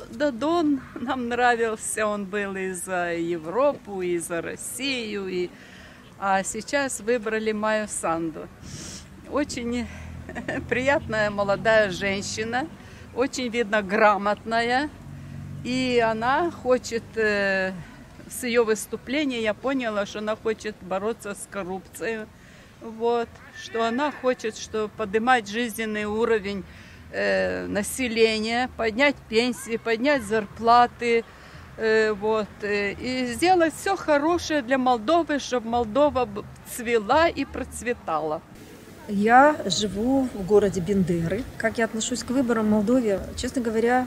Дадон нам нравился, он был и за Европу, и за Россию, а сейчас выбрали Майю Санду. Очень приятная молодая женщина, очень, видно, грамотная, и она хочет, с ее выступления я поняла, что она хочет бороться с коррупцией, вот, что она хочет, что поднимать жизненный уровень населения, поднять пенсии, поднять зарплаты, вот, и сделать все хорошее для Молдовы, чтобы Молдова цвела и процветала. Я живу в городе Бендеры. Как я отношусь к выборам в Молдове, честно говоря,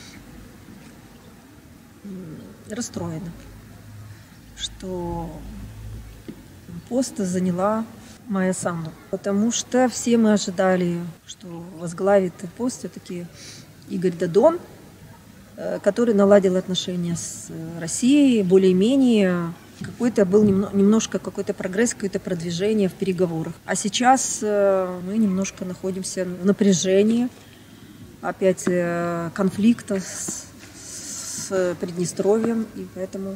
расстроена, что пост заняла Майя Санду. Потому что все мы ожидали, что возглавит пост все-таки Игорь Дадон, который наладил отношения с Россией, более-менее какой-то был немножко какой-то прогресс, какое-то продвижение в переговорах. А сейчас мы немножко находимся в напряжении, опять конфликта с Приднестровьем, и поэтому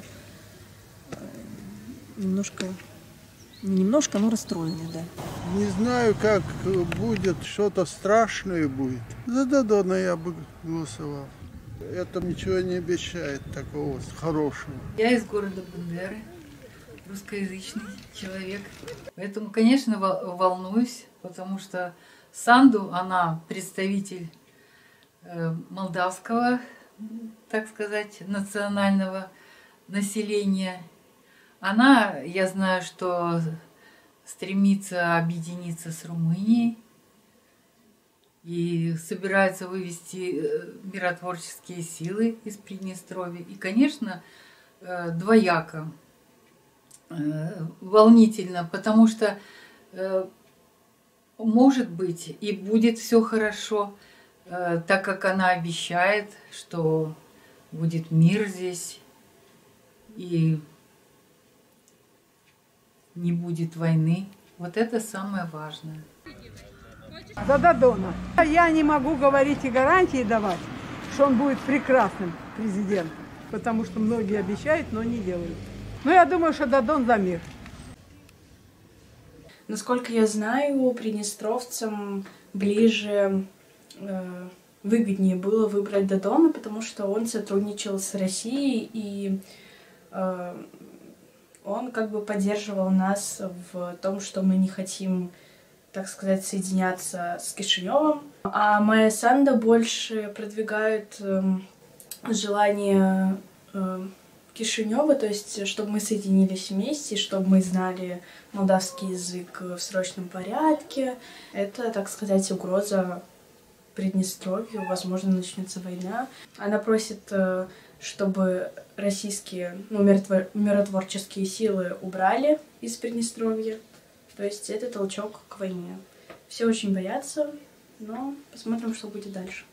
немножко, но расстроены, да. Не знаю, как будет, что-то страшное будет. За Дадона я бы голосовал. Это ничего не обещает такого хорошего. Я из города Бендеры, русскоязычный человек. Поэтому, конечно, волнуюсь, потому что Санду, она представитель молдавского, так сказать, национального населения. Она, я знаю, что стремится объединиться с Румынией и собирается вывести миротворческие силы из Приднестровья. И, конечно, двояко, волнительно, потому что, может быть, и будет все хорошо, так как она обещает, что будет мир здесь и не будет войны. Вот это самое важное. За Дадона. Я не могу говорить и гарантии давать, что он будет прекрасным президентом, потому что многие обещают, но не делают. Но я думаю, что Дадон за мир. Насколько я знаю, приднестровцам ближе, выгоднее было выбрать Дадона, потому что он сотрудничал с Россией, и он как бы поддерживал нас в том, что мы не хотим, так сказать, соединяться с Кишиневым. А Майя Санду больше продвигает желание Кишинева, то есть, чтобы мы соединились вместе, чтобы мы знали молдавский язык в срочном порядке. Это, так сказать, угроза Приднестровью, возможно, начнется война. Она просит, чтобы российские миротворческие силы убрали из Приднестровья. То есть это толчок к войне. Все очень боятся, но посмотрим, что будет дальше.